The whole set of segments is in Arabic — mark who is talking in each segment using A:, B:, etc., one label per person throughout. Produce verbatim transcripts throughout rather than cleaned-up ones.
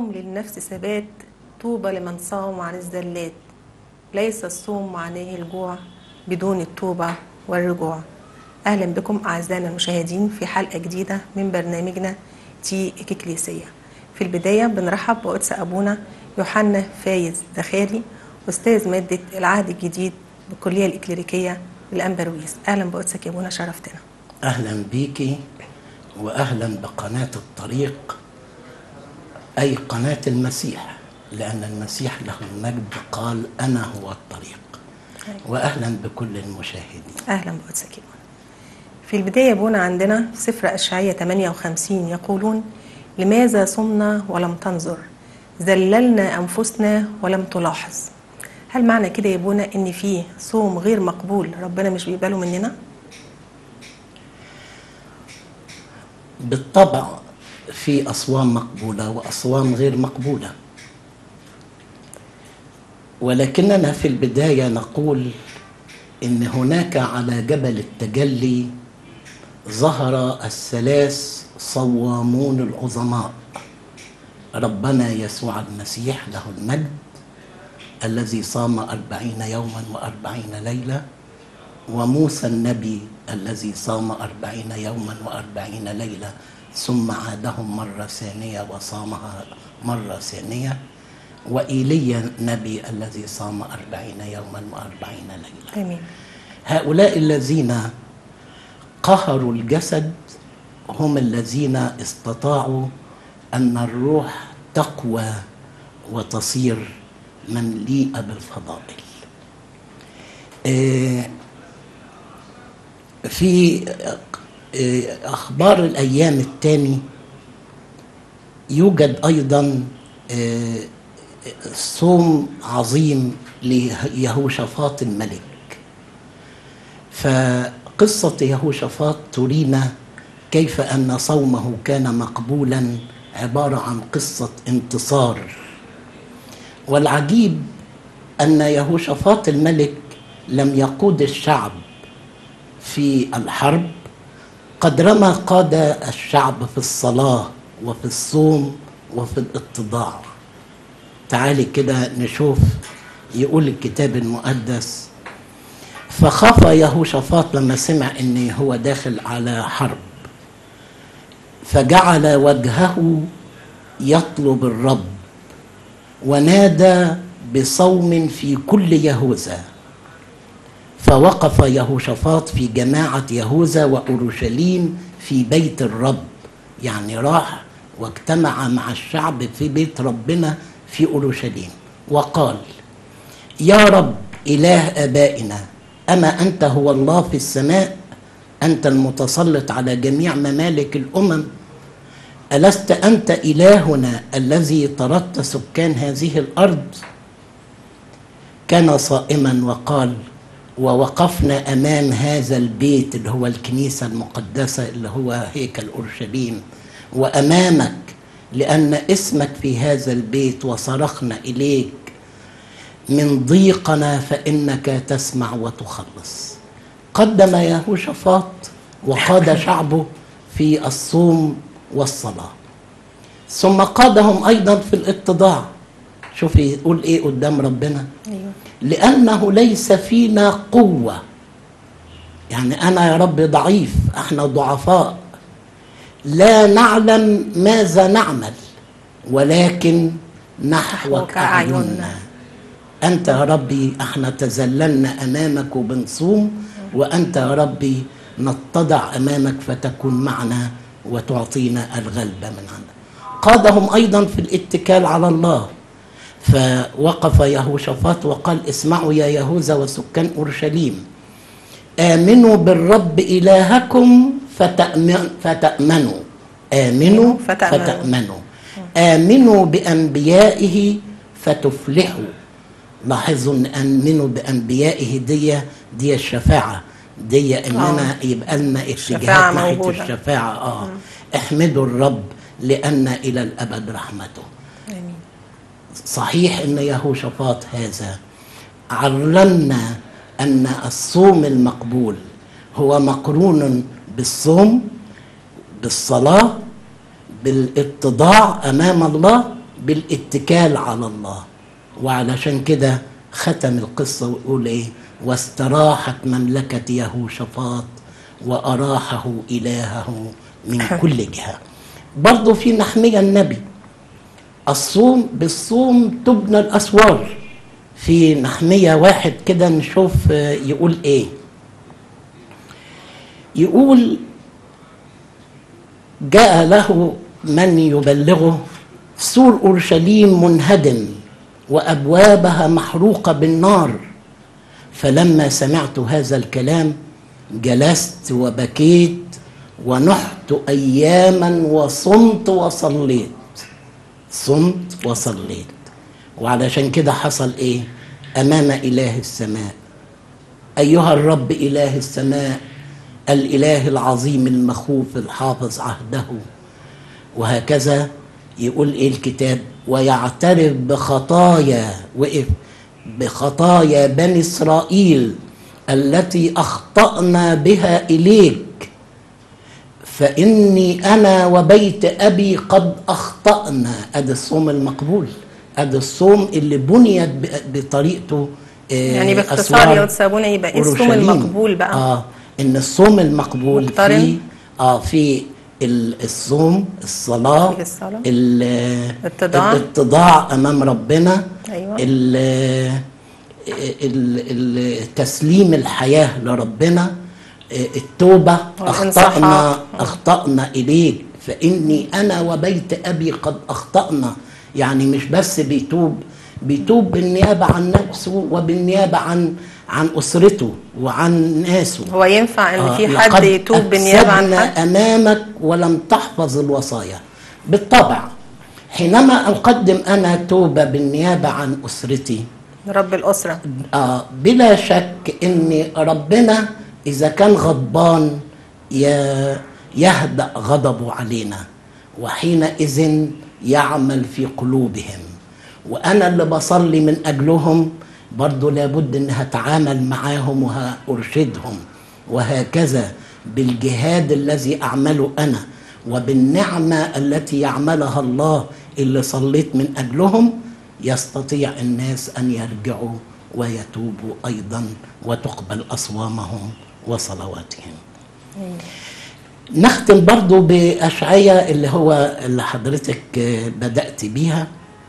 A: الصوم للنفس ثبات، طوبى لمن صام عن الزلات. ليس الصوم معناه الجوع بدون التوبة والرجوع. أهلا بكم أعزائنا المشاهدين في حلقة جديدة من برنامجنا تي إكليسية. في البداية بنرحب بقدس أبونا يوحنا فايز دخالي، أستاذ مادة العهد الجديد بالكلية الإكليريكية بالأنبرويس. أهلا بقدسك يا أبونا، شرفتنا.
B: أهلا بيكي وأهلا بقناة الطريق، أي قناة المسيح، لأن المسيح له المجد قال أنا هو الطريق. وأهلا بكل المشاهدين.
A: أهلا بقدسك يا أبونا. في البداية يا أبونا عندنا في سفر أشعية ثمانية وخمسين يقولون: لماذا صمنا ولم تنظر، ذللنا أنفسنا ولم تلاحظ. هل معنى كده يا أبونا إن في صوم غير مقبول ربنا مش بيقبله مننا؟
B: بالطبع في أصوام مقبولة وأصوام غير مقبولة، ولكننا في البداية نقول إن هناك على جبل التجلي ظهر الثلاث صوامون العظماء: ربنا يسوع المسيح له المجد الذي صام أربعين يوما وأربعين ليلة، وموسى النبي الذي صام أربعين يوما وأربعين ليلة ثم عادهم مرة ثانية وصامها مرة ثانية، وإيليا النبي الذي صام أربعين يوما وأربعين ليلة.
A: آمين.
B: هؤلاء الذين قهروا الجسد هم الذين استطاعوا أن الروح تقوى وتصير ممليئة بالفضائل. في أخبار الأيام الثاني يوجد أيضا صوم عظيم ليهوشافاط الملك. فقصة يهوشافاط ترينا كيف أن صومه كان مقبولا، عبارة عن قصة انتصار. والعجيب أن يهوشافاط الملك لم يقود الشعب في الحرب قدرما قاد الشعب في الصلاة وفي الصوم وفي الاتضاع. تعالي كده نشوف، يقول الكتاب المقدس: فخاف يهوشافاط لما سمع ان هو داخل على حرب، فجعل وجهه يطلب الرب، ونادى بصوم في كل يهوذا. فوقف يهوشافاط في جماعة يهوذا وأورشليم في بيت الرب، يعني راح واجتمع مع الشعب في بيت ربنا في أورشليم، وقال: يا رب إله آبائنا، أما أنت هو الله في السماء؟ أنت المتسلط على جميع ممالك الأمم. ألست أنت إلهنا الذي طردت سكان هذه الأرض؟ كان صائما وقال: ووقفنا أمام هذا البيت اللي هو الكنيسة المقدسة اللي هو هيكل أورشليم، وأمامك لأن اسمك في هذا البيت، وصرخنا إليك من ضيقنا فإنك تسمع وتخلص. قدم يهوشافاط وقاد شعبه في الصوم والصلاة، ثم قادهم أيضا في الاتضاع. شوفي يقول إيه قدام ربنا: أيوة. لأنه ليس فينا قوة، يعني أنا يا رب ضعيف، احنا ضعفاء، لا نعلم ماذا نعمل، ولكن نحوك أعيننا. أنت يا ربي احنا تذللنا أمامك وبنصوم، وأنت يا ربي نتضع أمامك فتكون معنا وتعطينا الغلبة من عندك. قادهم أيضا في الاتكال على الله. فوقف يهوشافاط وقال: اسمعوا يا يهوذا وسكان أورشليم، آمنوا بالرب إلهكم فتأمن فتأمنوا آمنوا فتأمنوا, فتأمنوا. آمنوا بأنبيائه فتفلحوا. لاحظوا أن آمنوا بأنبيائه دي دي الشفاعة، دي إننا يبقى لنا اتجاه ناحية الشفاعة. آه احمدوا الرب لأن إلى الأبد رحمته. آمين. صحيح أن يهوشافاط هذا علمنا أن الصوم المقبول هو مقرون بالصوم، بالصلاة، بالاتضاع أمام الله، بالاتكال على الله. وعلشان كده ختم القصة ويقول ايه: واستراحت مملكة يهوشافاط وأراحه إلهه من كل جهة. برضو في نحمية النبي الصوم، بالصوم تبنى الأسوار. في نحمية واحد كده نشوف يقول ايه. يقول: جاء له من يبلغه سور أورشليم منهدم وأبوابها محروقة بالنار، فلما سمعت هذا الكلام جلست وبكيت ونحت أياما وصمت وصليت. صمت وصليت. وعلشان كده حصل ايه أمام إله السماء: أيها الرب إله السماء، الإله العظيم المخوف الحافظ عهده. وهكذا يقول ايه الكتاب: ويعترف بخطايا وقف بخطايا بني إسرائيل التي أخطأنا بها إليك، فإني أنا وبيت أبي قد أخطأنا. أدي الصوم المقبول، أدي الصوم اللي بنيت بطريقته.
A: يعني باختصار يا قدس أبونا يبقى إيه الصوم المقبول بقى؟
B: آه إن الصوم المقبول
A: مقترن.
B: في آه في الصوم، الصلاة،
A: الصلاة،
B: الاتضاع الاتضاع أمام ربنا،
A: أيوة.
B: تسليم الحياة لربنا، التوبة. أخطأنا أخطأنا إليك فإني أنا وبيت أبي قد أخطأنا. يعني مش بس بيتوب، بيتوب بالنيابة عن نفسه وبالنيابة عن عن أسرته وعن ناسه.
A: هو ينفع ان
B: آه
A: في حد يتوب بالنيابة عن حد؟
B: أمامك ولم تحفظ الوصايا. بالطبع حينما أقدم أنا توبة بالنيابة عن أسرتي،
A: رب الأسرة،
B: آه بلا شك إن ربنا إذا كان غضبان يهدأ غضبه علينا، وحينئذ يعمل في قلوبهم. وأنا اللي بصلي من أجلهم برضو لابد أن هتعامل معاهم وهأرشدهم، وهكذا بالجهاد الذي أعمله أنا وبالنعمة التي يعملها الله اللي صليت من أجلهم، يستطيع الناس أن يرجعوا ويتوبوا أيضا وتقبل أصوامهم وصلواتهم. نختم برضو بأشعية اللي هو اللي حضرتك بدأت بيها،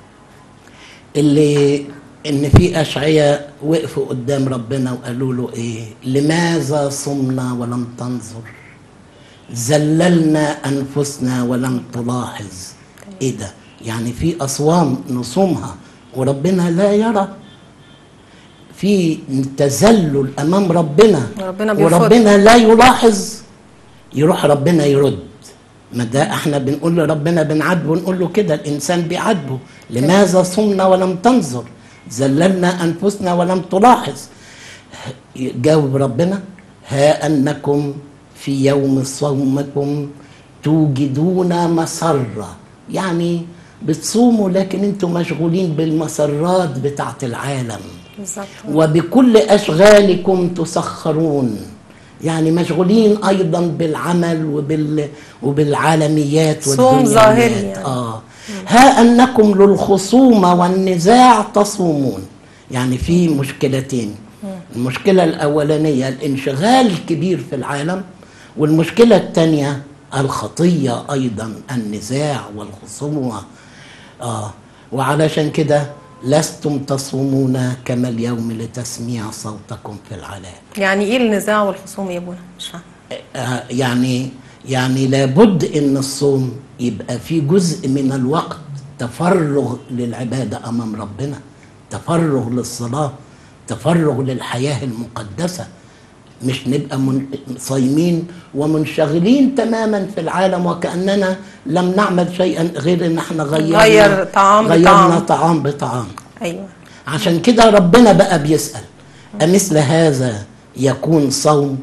B: اللي إن في أشعية وقفوا قدام ربنا وقالوا له إيه: لماذا صمنا ولم تنظر، ذللنا أنفسنا ولم تلاحظ. إيه ده؟ يعني في أصوام نصومها وربنا لا يرى، في تذلل أمام ربنا
A: وربنا,
B: وربنا لا يلاحظ. يروح ربنا يرد. ما ده احنا بنقول لربنا بنعاتبه، نقول له كده الإنسان بيعاتبه: لماذا صمنا ولم تنظر، ذللنا أنفسنا ولم تلاحظ. جاوب ربنا: ها أنكم في يوم صومكم توجدون مسرة. يعني بتصوموا لكن انتم مشغولين بالمسرات بتاعت العالم، وبكل أشغالكم تسخرون. يعني مشغولين أيضا بالعمل وبال وبالعالميات
A: صوم ظاهري يعني.
B: آه. ها أنكم للخصومة والنزاع تصومون. يعني في مشكلتين: المشكلة الأولانية الانشغال الكبير في العالم، والمشكلة الثانية الخطية أيضا، النزاع والخصومة. آه. وعلشان كده لستم تصومون كما اليوم لتسميع صوتكم في العلاء.
A: يعني ايه النزاع والخصوم يا ابونا؟ مش فاهم.
B: آه يعني يعني لابد ان الصوم يبقى في جزء من الوقت تفرغ للعبادة امام ربنا، تفرغ للصلاة، تفرغ للحياة المقدسة. مش نبقى صايمين ومنشغلين تماما في العالم وكأننا لم نعمل شيئا غير ان احنا غيرنا
A: غير طعام
B: غيرنا
A: بطعام.
B: طعام بطعام.
A: ايوه.
B: عشان كده ربنا بقى بيسأل: أمثل هذا يكون صوم؟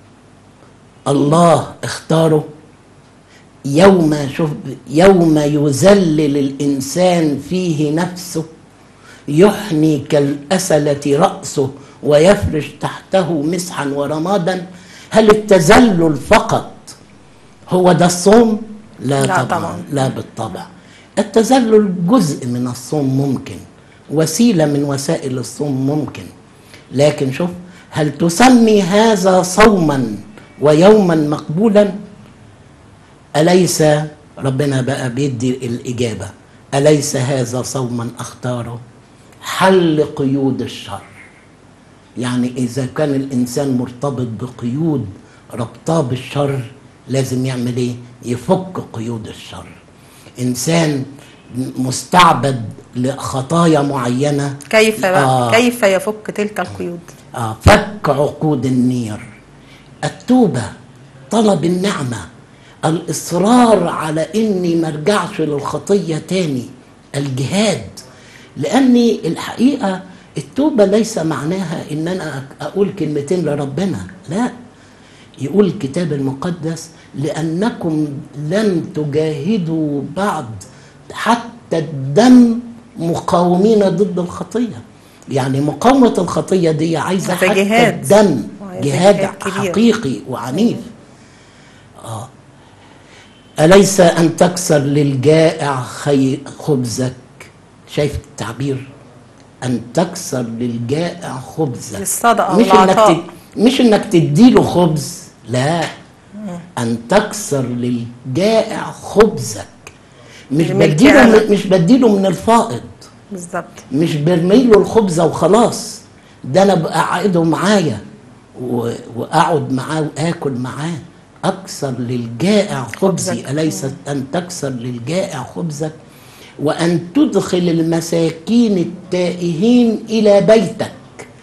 B: الله اختاره يوم شوف يوم يذلل الإنسان فيه نفسه، يحني كالأسلة رأسه ويفرش تحته مسحا ورمادا. هل التذلل فقط هو ده الصوم؟ لا,
A: لا
B: طبعا.
A: طبعا
B: لا بالطبع. التذلل جزء من الصوم ممكن، وسيلة من وسائل الصوم ممكن، لكن شوف، هل تسمي هذا صوما ويوما مقبولا؟ أليس ربنا بقى بيدي الإجابة، أليس هذا صوما أختاره؟ حل قيود الشر. يعني إذا كان الإنسان مرتبط بقيود ربطاه بالشر، لازم يعمل إيه؟ يفك قيود الشر. إنسان مستعبد لخطايا معينة،
A: كيف بقى؟
B: آه
A: كيف يفك تلك القيود؟
B: آه فك عقود النير، التوبة، طلب النعمة، الإصرار على إني ما ارجعش للخطية تاني، الجهاد. لأني الحقيقة التوبة ليس معناها إن أنا أقول كلمتين لربنا، لا، يقول الكتاب المقدس لأنكم لم تجاهدوا بعد حتى الدم مقاومين ضد الخطية. يعني مقاومة الخطية دي عايزة حتى
A: جهاد.
B: الدم، جهاد,
A: جهاد
B: حقيقي وعنيف. آه. أليس أن تكسر للجائع خبزك؟ شايف التعبير؟ أن تكسر للجائع خبزك،
A: الصدقة
B: مش
A: والعطاء.
B: إنك مش إنك تديله خبز، لا، أن تكسر للجائع خبزك. مش بديله مش بديله من الفائض،
A: بالظبط،
B: مش برميله الخبزة وخلاص، ده أنا بقعده معايا وأقعد معاه وآكل معاه. أكسر للجائع خبزي، أليس أن تكسر للجائع خبزك وأن تدخل المساكين التائهين إلى بيتك.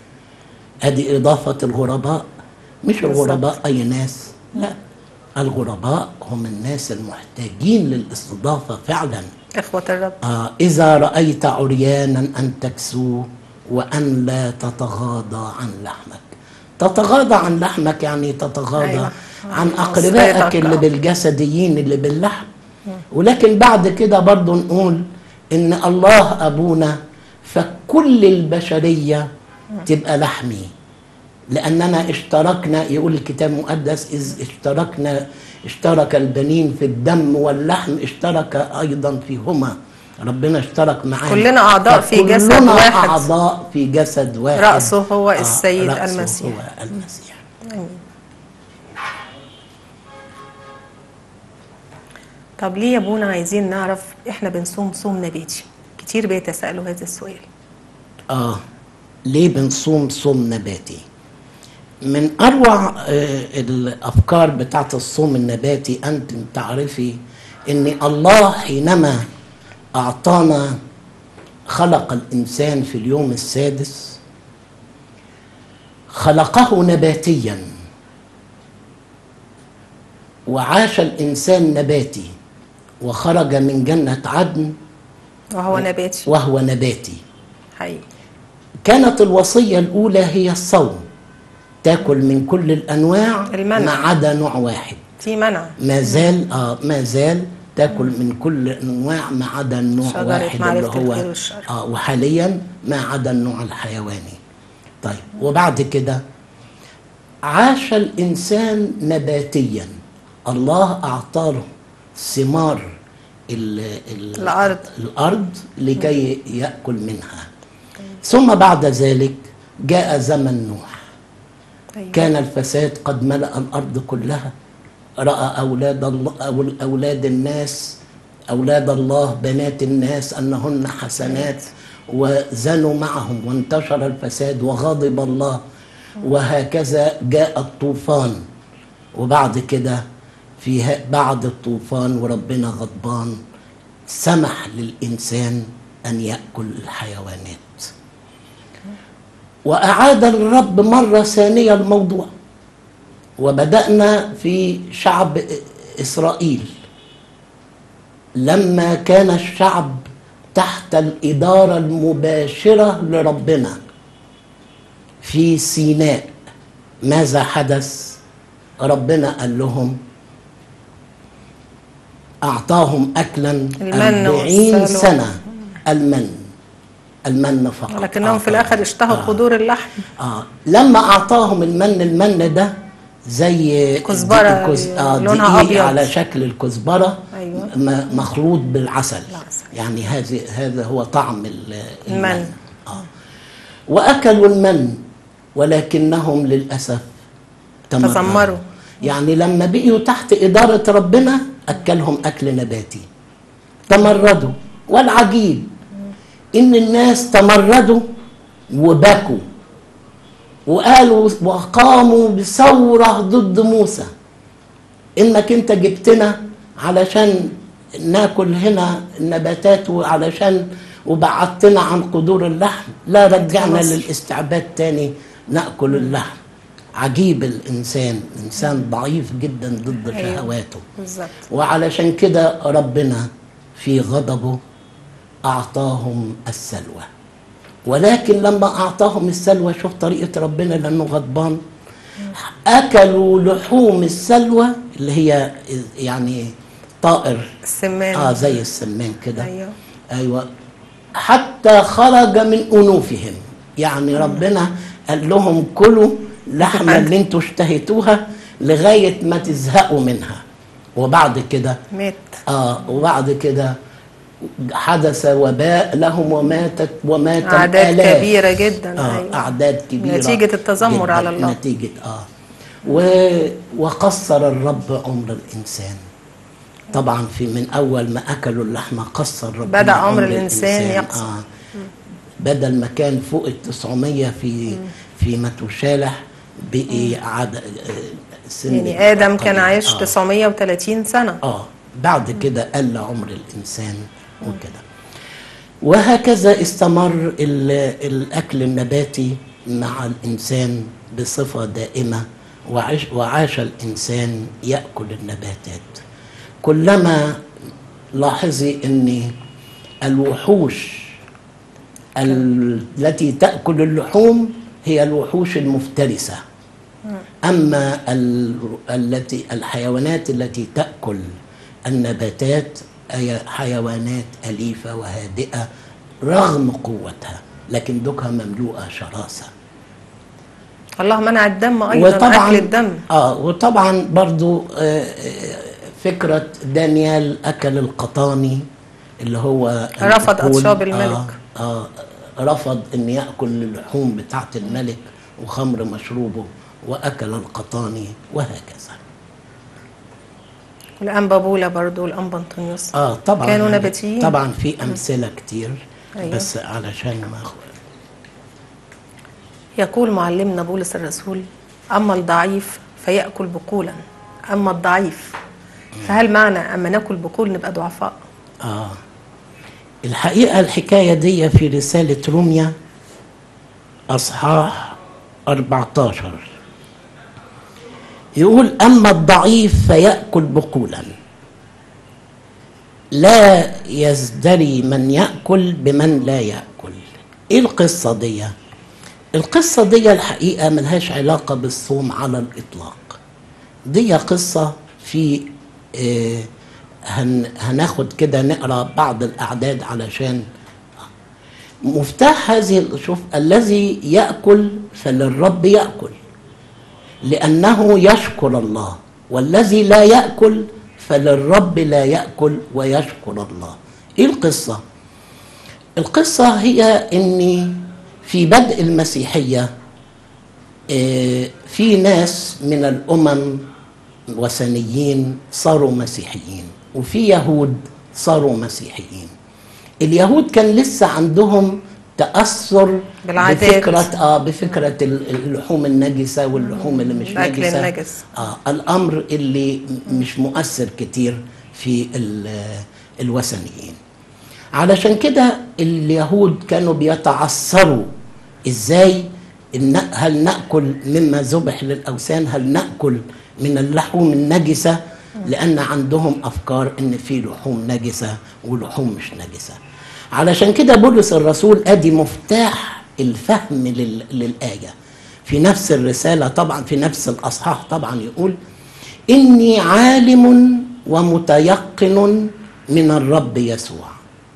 B: هذه إضافة الغرباء، مش الغرباء أي ناس، لا، الغرباء هم الناس المحتاجين للاستضافة فعلا.
A: إخوة الرب.
B: آه إذا رأيت عريانا أن تكسوه وأن لا تتغاضى عن لحمك. تتغاضى عن لحمك يعني تتغاضى أيوة. عن أقربائك اللي بالجسديين اللي باللحم. ولكن بعد كده برضو نقول إن الله أبونا فكل البشرية تبقى لحمي، لأننا اشتركنا، يقول الكتاب المقدس إذ اشتركنا اشترك البنين في الدم واللحم اشترك أيضا فيهما. ربنا اشترك معانا،
A: كلنا أعضاء في جسد واحد،
B: كلنا أعضاء في جسد واحد،
A: رأسه هو السيد
B: آه
A: المسيح.
B: هو المسيح.
A: أمين. طب ليه يا ابونا عايزين نعرف احنا بنصوم صوم نباتي؟ كتير بيتسألوا هذا السؤال.
B: اه ليه بنصوم صوم نباتي؟ من اروع آه الافكار بتاعت الصوم النباتي، انت تعرفي ان الله حينما اعطانا خلق الانسان في اليوم السادس خلقه نباتيا، وعاش الانسان نباتي وخرج من جنة عدن
A: وهو نباتي
B: وهو نباتي
A: حقيقي.
B: كانت الوصية الأولى هي الصوم، تاكل من كل الأنواع
A: المنع.
B: ما عدا نوع واحد،
A: في منع
B: ما زال آه ما زال تاكل من كل الأنواع ما عدا النوع واحد اللي هو آه وحاليا ما عدا النوع الحيواني. طيب وبعد كده عاش الإنسان نباتيا، الله أعطاه ثمار
A: الأرض
B: الأرض لكي يأكل منها. ثم بعد ذلك جاء زمن نوح. أيوة. كان الفساد قد ملأ الأرض كلها، رأى أولاد الله أولاد الناس أولاد الله بنات الناس أنهن حسنات وزنوا معهم وانتشر الفساد وغضب الله، وهكذا جاء الطوفان. وبعد كده في بعد الطوفان وربنا غضبان سمح للإنسان أن يأكل الحيوانات، وأعاد الرب مرة ثانية الموضوع. وبدأنا في شعب إسرائيل لما كان الشعب تحت الإدارة المباشرة لربنا في سيناء. ماذا حدث؟ ربنا قال لهم أعطاهم أكلا أربعين سنة المن المن فقط،
A: لكنهم في الآخر اشتهوا
B: آه.
A: قدور اللحم.
B: آه. لما أعطاهم المن، المن ده زي
A: كزبرة
B: كز... آه
A: لونها أبيض
B: على شكل الكزبرة.
A: أيوة.
B: مخلوط بالعسل،
A: العسل.
B: يعني هذا هذا هو طعم
A: المن.
B: آه. وأكلوا المن ولكنهم للأسف تمردوا.
A: تذمروا.
B: يعني لما بقيوا تحت إدارة ربنا أكلهم أكل نباتي، تمردوا. والعجيب إن الناس تمردوا وبكوا وقالوا وقاموا بثورة ضد موسى، إنك أنت جبتنا علشان ناكل هنا النباتات وعلشان وبعدتنا عن قدور اللحم، لا رجعنا للاستعباد تاني نأكل اللحم. عجيب الإنسان، إنسان ضعيف جدا ضد شهواته.
A: بالظبط.
B: وعلشان كده ربنا في غضبه أعطاهم السلوى. ولكن لما أعطاهم السلوى، شوف طريقة ربنا لأنه غضبان، أكلوا لحوم السلوى اللي هي يعني طائر
A: السمان،
B: آه زي السمان كده.
A: أيوة.
B: أيوة. حتى خرج من أنوفهم، يعني ربنا قال لهم كلوا لحمة اللي انتوا اشتهيتوها لغاية ما تزهقوا منها. وبعد كده
A: مات.
B: آه وبعد كده حدث وباء لهم وماتت ومات
A: أعداد
B: الآلاف.
A: كبيرة جدا.
B: آه
A: أيوة.
B: أعداد كبيرة
A: نتيجة التذمر على الله.
B: نتيجة آه و وقصر الرب عمر الإنسان. طبعا في من أول ما أكلوا اللحمة قصر ربنا
A: بدأ
B: عمر
A: عمر الإنسان, الإنسان يقصر.
B: آه بدل ما كان فوق التسعمية في مم. في متوشالح بقي عاد
A: سن يعني آدم كان عايش
B: آه.
A: تسعمية وتلاتين سنة.
B: آه بعد كده قل عمر الإنسان وكده. وهكذا استمر الأكل النباتي مع الإنسان بصفة دائمة، وعاش, وعاش الإنسان يأكل النباتات. كلما لاحظي أن الوحوش التي تأكل اللحوم هي الوحوش المفترسة، أما التي الحيوانات التي تأكل النباتات هي حيوانات أليفة وهادئة رغم قوتها، لكن دوكها مملوءة شراسة.
A: الله منع الدم أيضا، أكل الدم.
B: آه وطبعا برضو آه فكرة دانيال أكل القطاني اللي هو
A: رفض أطشاب الملك.
B: آه آه رفض أن يأكل اللحوم بتاعت الملك وخمر مشروبه وأكل القطاني وهكذا.
A: والأنبا بولا برضو والأنبا أنطونيوس
B: آه طبعا
A: كانوا نباتيين.
B: طبعا في أمثلة كتير.
A: أيوة.
B: بس علشان ما أخوة.
A: يقول معلمنا بولس الرسول: أما الضعيف فيأكل بقولا. أما الضعيف فهل معنى أما نأكل بقول نبقى ضعفاء؟
B: آه الحقيقة الحكاية دي في رسالة روميا أصحاح أربعتاشر يقول: أما الضعيف فيأكل بقولا، لا يزدري من يأكل بمن لا يأكل. إيه القصة دي؟ القصة دي الحقيقة ملهاش علاقة بالصوم على الإطلاق. دي قصة في آه هن هناخد كده نقرأ بعض الأعداد علشان مفتاح هذه. شوف: الذي يأكل فللرب يأكل لأنه يشكر الله، والذي لا يأكل فللرب لا يأكل ويشكر الله. إيه القصة؟ القصة هي أن في بدء المسيحية في ناس من الأمم وثنيين صاروا مسيحيين، وفي يهود صاروا مسيحيين. اليهود كان لسه عندهم تأثر
A: بالعادات،
B: بفكرة آه بفكرة اللحوم النجسة واللحوم اللي مش
A: الأكل
B: نجسة.
A: النجس.
B: آه الأمر اللي مش مؤثر كتير في الوثنيين. علشان كده اليهود كانوا بيتعثروا إزاي هل نأكل مما ذبح للأوثان، هل نأكل من اللحوم النجسة، لأن عندهم أفكار إن في لحوم نجسة ولحوم مش نجسة. علشان كده بولس الرسول أدي مفتاح الفهم للآية في نفس الرسالة، طبعا في نفس الأصحاح طبعا يقول: إني عالم ومتيقن من الرب يسوع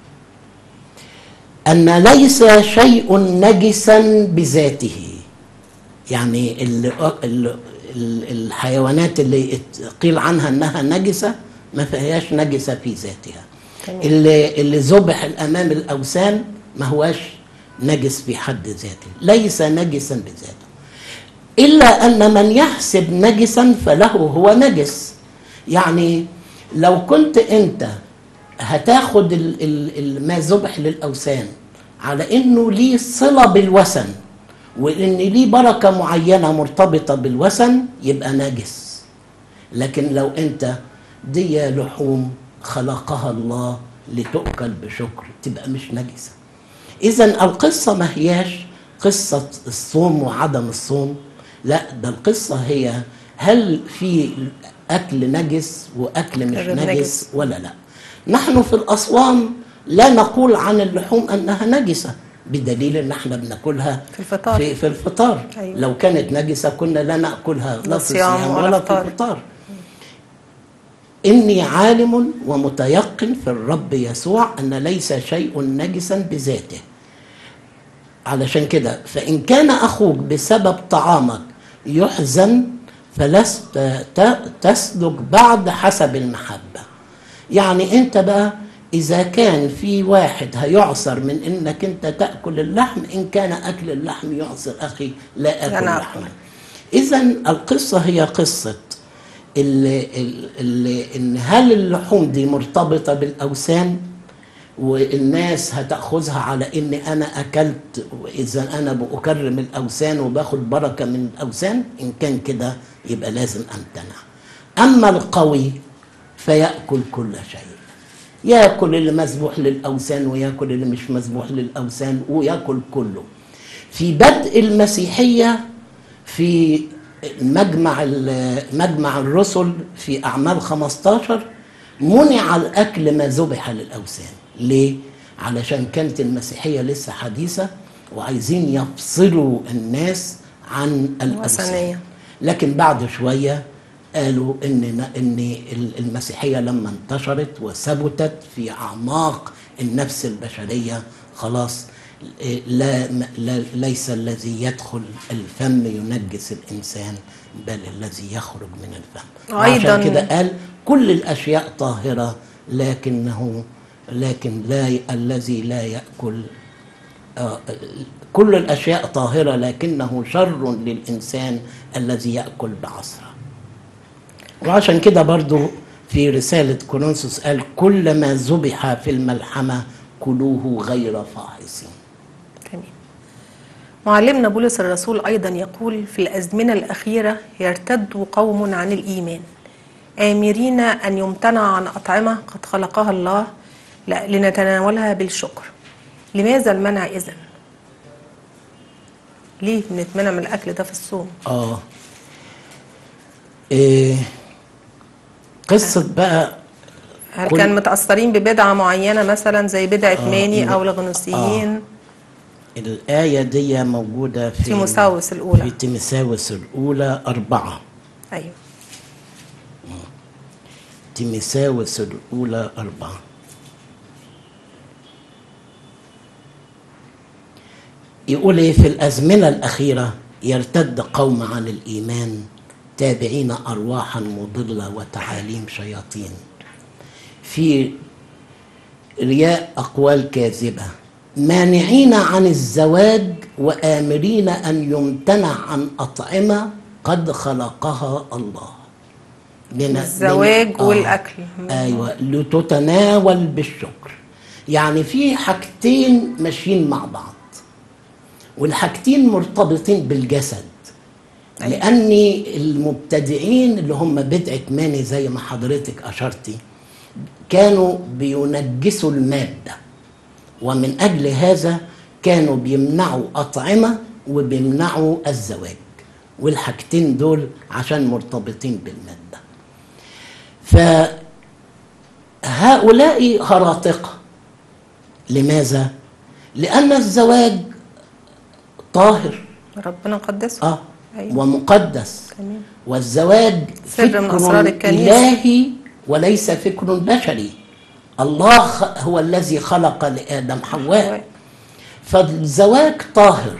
B: أن ليس شيء نجسا بذاته. يعني ال ال الحيوانات اللي قيل عنها أنها نجسة ما فيهاش نجسة في ذاتها.
A: تمام.
B: اللي اللي ذبح الأمام الأوثان ما هواش نجس في حد ذاته، ليس نجسا بذاته، إلا أن من يحسب نجسا فله هو نجس. يعني لو كنت أنت هتاخد ال ال ما ذبح للأوثان على إنه ليه صلة بالوثن وإن ليه بركة معينة مرتبطة بالوثن يبقى نجس. لكن لو أنت دي لحوم خلقها الله لتؤكل بشكر تبقى مش نجسة. إذن القصة ما هياش قصة الصوم وعدم الصوم، لا، ده القصة هي هل في أكل نجس وأكل مش نجس, نجس ولا لا. نحن في الأصوام لا نقول عن اللحوم أنها نجسة بدليل أن احنا بناكلها
A: في الفطار,
B: في, في الفطار.
A: أيوة.
B: لو كانت نجسة كنا لا نأكلها لا في الصيام ولا, ولا في الفطار. إني عالم ومتيقن في الرب يسوع أن ليس شيء نجسا بذاته. علشان كده فإن كان أخوك بسبب طعامك يحزن فلست تسلك بعد حسب المحبة. يعني أنت بقى إذا كان في واحد هيعصر من إنك أنت تأكل اللحم، إن كان أكل اللحم يعصر أخي لا أكل لحما. إذن القصة هي قصة اللي اللي إن هل اللحوم دي مرتبطة بالأوثان والناس هتأخذها على إن أنا أكلت وإذا أنا بأكرم الأوثان وباخد بركة من الأوثان، إن كان كده يبقى لازم أمتنع. أما القوي فيأكل كل شيء، يأكل اللي مسبوح للأوثان ويأكل اللي مش مسبوح للأوثان ويأكل كله. في بدء المسيحية في مجمع مجمع الرسل في أعمال خمستاشر منع الأكل ما ذبح للأوثان. ليه؟ علشان كانت المسيحية لسه حديثة وعايزين يفصلوا الناس عن الأوثان. لكن بعد شوية قالوا إن إن المسيحية لما انتشرت وثبتت في أعماق النفس البشرية خلاص لا, لا ليس الذي يدخل الفم ينجس الإنسان بل الذي يخرج من الفم. عشان كده قال كل الأشياء طاهرة لكنه لكن لا الذي لا يأكل آه كل الأشياء طاهرة لكنه شر للإنسان الذي يأكل بعصرة. وعشان كده برضو في رسالة كورنثوس قال كل ما ذبح في الملحمة كلوه غير فاحصين.
A: تمام. معلمنا بولس الرسول أيضا يقول في الأزمنة الأخيرة يرتد قوم عن الإيمان آمرين أن يمتنع عن أطعمة قد خلقها الله لنتناولها بالشكر. لماذا المنع إذن؟ ليه بنتمنع من الأكل ده في الصوم؟
B: آه إيه قصة بقى
A: هل كان متأثرين ببدعة معينة مثلا زي بدعة آه ماني أو الغنوصيين؟
B: آه الآية دي موجودة في
A: تيموثاوس الأولى
B: في تيموثاوس الأولى أربعة.
A: أيوه
B: تيموثاوس الأولى أربعة. يقول إيه في الأزمنة الأخيرة يرتد قوم عن الإيمان تابعين أرواحا مضلة وتعاليم شياطين في رياء أقوال كاذبة مانعين عن الزواج وآمرين أن يمتنع عن أطعمة قد خلقها الله.
A: الزواج آه والأكل
B: أيوة لتتناول بالشكر. يعني في حاجتين ماشيين مع بعض والحاجتين مرتبطين بالجسد. أيوة. لأن المبتدعين اللي هم بدعة ماني زي ما حضرتك أشرتي كانوا بينجسوا المادة ومن أجل هذا كانوا بيمنعوا أطعمة وبيمنعوا الزواج والحاجتين دول عشان مرتبطين بالمادة. فهؤلاء هراطقة. لماذا؟ لأن الزواج طاهر
A: ربنا قدسه
B: آه أيوة. ومقدس.
A: تمام.
B: والزواج
A: سر من أسرار الكنيسة
B: إلهي وليس فكر بشري. الله هو الذي خلق لآدم حواء فالزواج طاهر.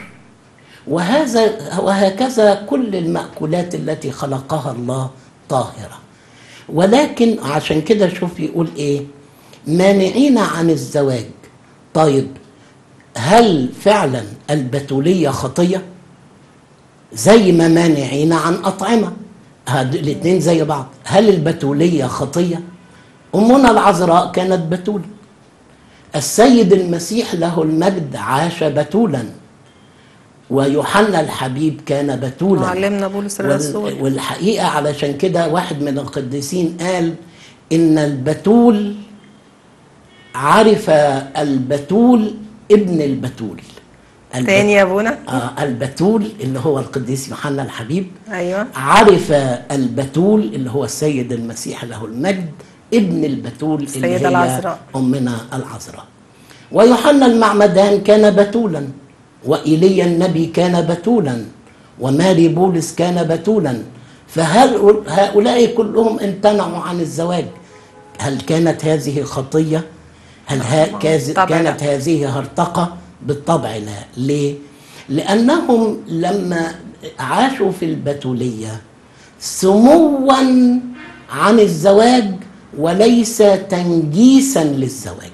B: وهذا وهكذا كل المأكولات التي خلقها الله طاهرة. ولكن عشان كده شوف يقول ايه، مانعين عن الزواج. طيب هل فعلا البتولية خطية؟ زي ما مانعين عن أطعمة، هاد الاثنين زي بعض. هل البتولية خطية؟ أمنا العذراء كانت بتول، السيد المسيح له المجد عاش بتولا، ويوحنا الحبيب كان بتولا،
A: معلمنا بولس الرسول.
B: والحقيقة علشان كده واحد من القديسين قال إن البتول عرف البتول ابن البتول.
A: تاني يا ابونا.
B: آه البتول اللي هو القديس يوحنا الحبيب،
A: ايوه،
B: عرف البتول اللي هو السيد المسيح له المجد ابن البتول اللي هي
A: العذراء.
B: أمنا العذراء. ويوحنا المعمدان كان بتولا، وإيليا النبي كان بتولا، وماري بولس كان بتولا. فهل هؤلاء كلهم امتنعوا عن الزواج؟ هل كانت هذه خطية؟ هل ها كانت هذه هرطقة؟ بالطبع لا. ليه؟ لأنهم لما عاشوا في البتولية سموا عن الزواج وليس تنجيسا للزواج.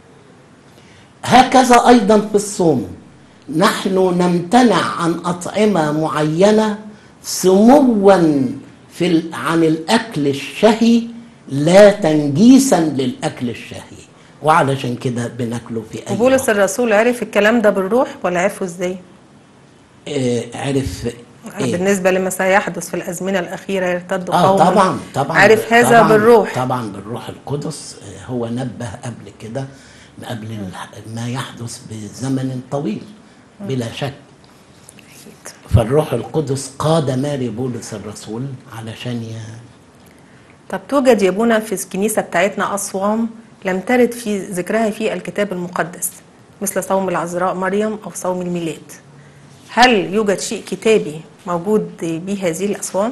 B: هكذا أيضا في الصوم، نحن نمتنع عن أطعمة معينة سموا في عن الأكل الشهي لا تنجيسا للأكل الشهي، وعلشان كده بناكله في أي
A: وبولس
B: وقت.
A: الرسول عرف الكلام ده بالروح ولا عرفه ازاي؟
B: آه عرف
A: إيه؟ بالنسبة لما سيحدث في الأزمنة الأخيرة يرتد
B: آه
A: قوم،
B: طبعا طبعا
A: عرف هذا
B: طبعا
A: بالروح.
B: طبعا بالروح القدس. آه هو نبه قبل كده، قبل ما يحدث بزمن طويل بلا شك. فالروح القدس قاد ماري بولس الرسول علشان ي...
A: طب توجد يا ابونا في الكنيسة بتاعتنا أصوام لم ترد في ذكرها في الكتاب المقدس، مثل صوم العذراء مريم أو صوم الميلاد. هل يوجد شيء كتابي موجود به هذه الأصوام؟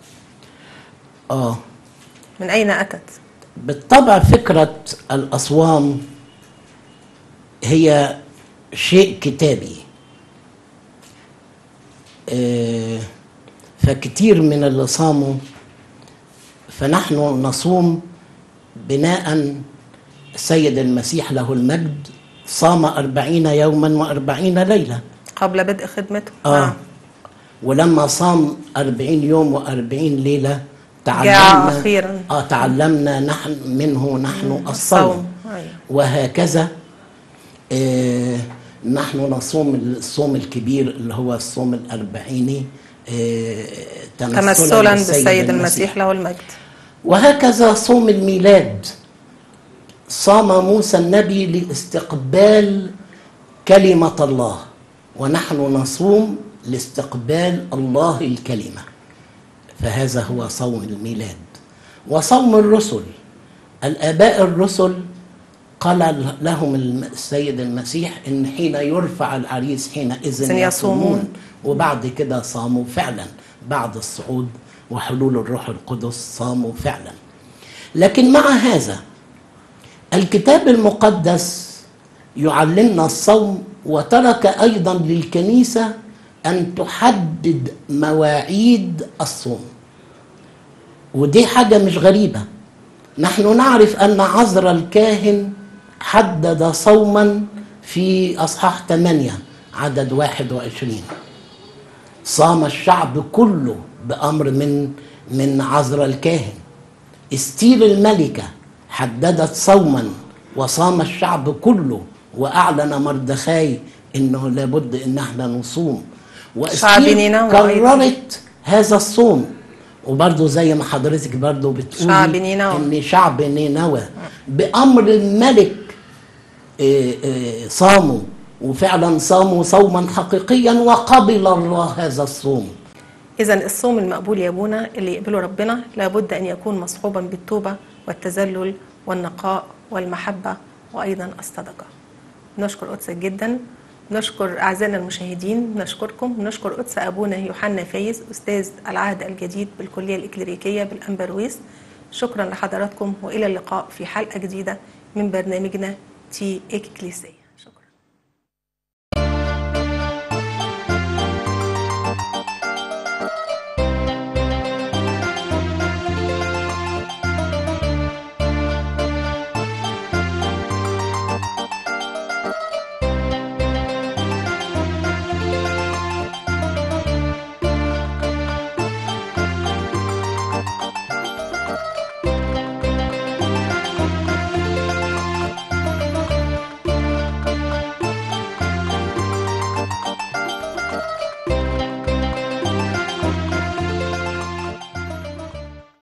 B: آه
A: من أين أتت؟
B: بالطبع فكرة الأصوام هي شيء كتابي. آه فكتير من اللي صاموا، فنحن نصوم بناء السيد المسيح له المجد صام أربعين يوما وأربعين ليلة
A: قبل بدء خدمته.
B: آه.
A: نعم.
B: ولما صام أربعين يوم وأربعين ليلة
A: جاء
B: تعلمنا
A: أخيرا
B: آه تعلمنا نحن منه نحن الصوم.
A: أيوة.
B: وهكذا آه نحن نصوم الصوم الكبير اللي هو الصوم الأربعيني آه
A: تمثلا بالسيد المسيح له المجد.
B: وهكذا صوم الميلاد، صام موسى النبي لاستقبال كلمة الله، ونحن نصوم لاستقبال الله الكلمة، فهذا هو صوم الميلاد. وصوم الرسل، الآباء الرسل قال لهم السيد المسيح إن حين يرفع العريس حينئذ يصومون، وبعد كده صاموا فعلا بعد الصعود وحلول الروح القدس صاموا فعلا. لكن مع هذا الكتاب المقدس يعلمنا الصوم، وترك أيضا للكنيسة أن تحدد مواعيد الصوم، ودي حاجة مش غريبة. نحن نعرف أن عذرا الكاهن حدد صوما في أصحاح ثمانية عدد واحد وعشرين، صام الشعب كله بأمر من من عذرا الكاهن. استير الملكة حددت صوما وصام الشعب كله، وأعلن مردخاي إنه لابد إن احنا نصوم، واستير كررت هذا الصوم. وبرضه زي ما حضرتك برضه بتقولي إن شعب نينوى بأمر الملك صاموا، وفعلا صاموا صوما حقيقيا وقبل الله هذا الصوم.
A: إذن الصوم المقبول يا ابونا اللي يقبله ربنا لابد أن يكون مصحوبا بالتوبة والتذلل والنقاء والمحبة وأيضا الصدقة. نشكر قدسك جدا، نشكر أعزائنا المشاهدين، نشكركم، نشكر قدس أبونا يوحنا فايز أستاذ العهد الجديد بالكلية الإكليريكية بالأمبرويس. شكرا لحضراتكم، وإلى اللقاء في حلقة جديدة من برنامجنا تي إكليسية.